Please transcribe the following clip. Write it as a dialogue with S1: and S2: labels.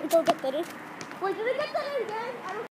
S1: Go get that. Wait, did I get that again? I don't